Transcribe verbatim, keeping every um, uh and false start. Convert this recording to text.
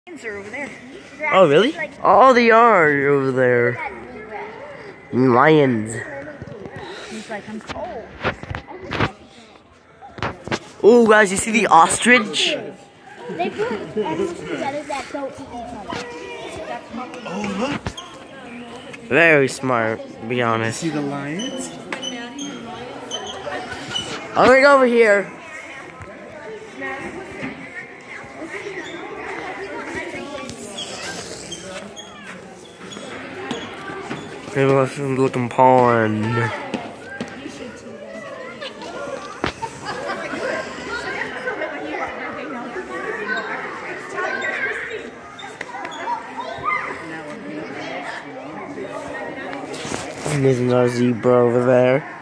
Lions are over there. Oh, really? Oh, they are over there. Lions. He's like, I'm cold. Oh, guys, you see the ostrich? They put animals together that don't eat each other. Oh, look. Very smart, to be honest. See the lions? I'm gonna go over here. Maybe let's look in pond. There's another zebra over there.